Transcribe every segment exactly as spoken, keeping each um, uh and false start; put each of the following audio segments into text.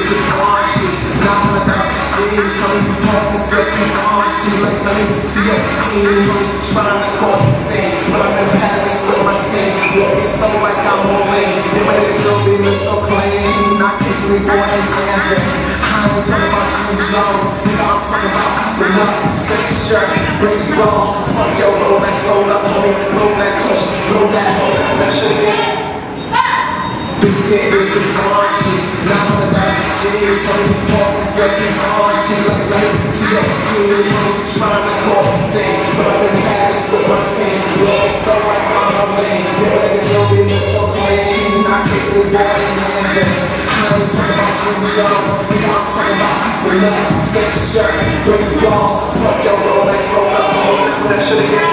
to Gucci. Knocking about G's, honey, half this dress can on. She like, let me see your heels. Trying to cross the same, but I'm in Paris with my team. Yeah, it's so like I'm on lane. They wanted to go be look so clean. Not usually born in Camden. I ain't talking about Jim Jones. Nigga, I'm talking about the nut, stretch shirt, bring the balls. Fuck yo, roll that, roll up, homie, roll that kush, roll that hoe. That shit again. This shit is the Gucci. Now I'm about G's, honey, half this dress can on. She like, let me see your heels. Trying to cross the same, but I'm in Paris with my team. Yeah, it's so like I'm on lane. They wanted to go be look so clean. Not usually born in Camden. I ain't talking about Jim Jones. Nigga, I'm talking about the nut, stretch shirt, bring the balls. Fuck yo, roll that, roll up, roll that shit again.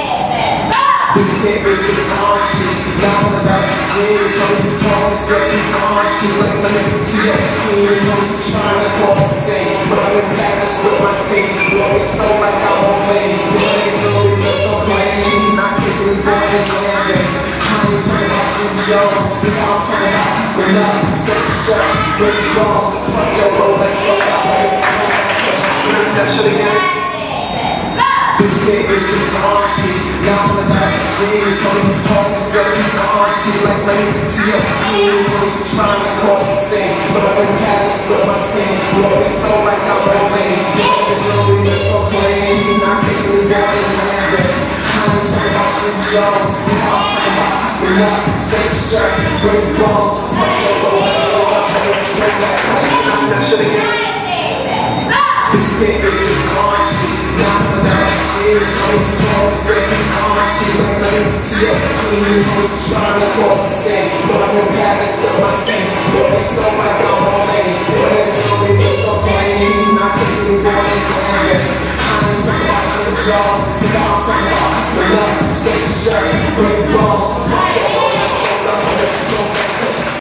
This shit is the Gucci. Now I'm about G's, honey, all this dress can on. She like, let me see your heels. Trying to cross the same, but I'm in Paris with my team. Yeah, it's so like I'm on lane. The niggas really look so plain. Not usually born in Camden. I ain't talking about Jim Jones. Nigga, I'm talking about the nut, stretch shirt, bring the balls. Fuck yo, roll that, roll that, roll that shit again. This shit is the Gucci. Now I'm about G's, honey, all this dress can on. She like, let me see your heels. Trying to cross the same, but I'm in Paris with my team. Yeah, it's so like I'm on lane. The niggas really look so clean. Not usually born in Camden. I ain't talking about Jim Jones. Nigga, I'm talking about the nut, stretch shirt, bring the balls. Fuck your roll that, roll that, bring that kush, that shit again. This shit is the Gucci. Now I'm about G's, honey, all this dress can on. She like, let me see your heels. Trying to cross the same, but I'm in Paris with my team. Yeah, it's so like I'm on lane. The niggas really look so plain. Not usually born in Camden. I ain't talking about Jim Jones. Nigga, I'm talking about the nut, stretch shirt, bring the